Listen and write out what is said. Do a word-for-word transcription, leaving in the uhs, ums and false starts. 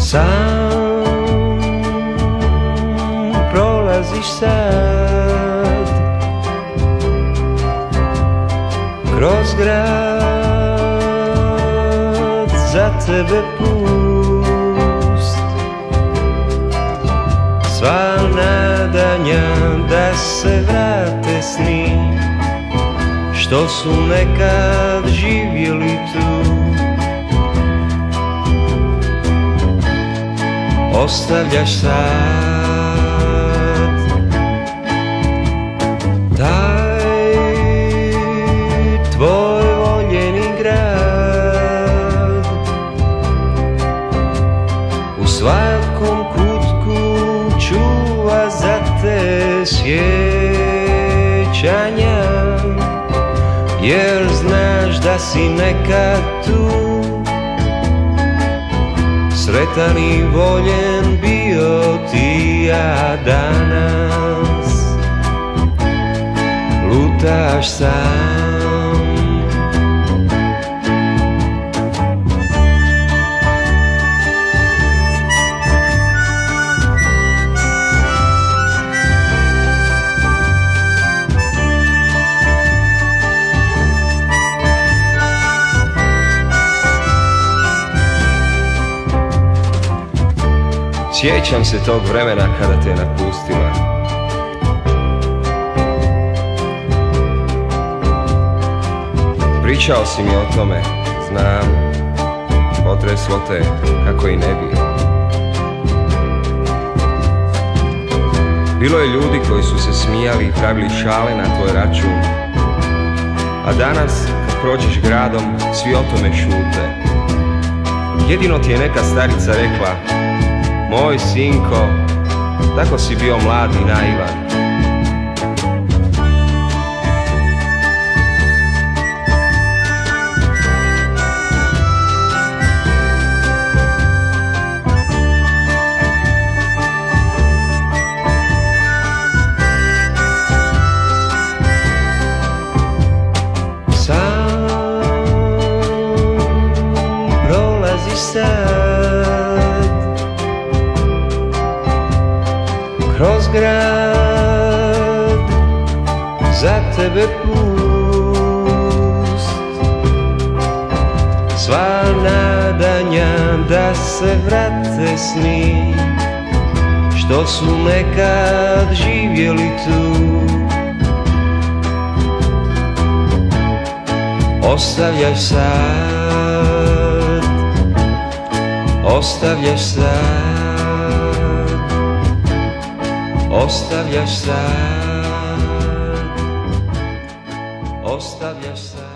Sam prolaziš sad kroz grad, za tebe pust. Sva nadanja da se vrate sni što su nekad živjeli tu, ostavljaš sad. Taj tvoj voljeni grad, u svakom kutku čuva za te sjećanja, jer znaš da si nekad tu sretan i voljen bio ti, a danas lutaš sam. Sjećam se tog vremena kada te napustila. Pričao si mi o tome, znam, potreslo te kako i ne bi. Bilo je ljudi koji su se smijali i pravili šale na tvoj račun, a danas kad prođeš gradom svi o tome šute. Jedino ti je neka starica rekla: moj sinko, tako si bio mlad i naivan. Sam prolaziš sad kroz grad, za tebe pust. Sva nadanja da se vrate sni što su nekad živjeli tu, ostavljaš sad, ostavljaš sad, ostavljaš sad, ostavljaš sad.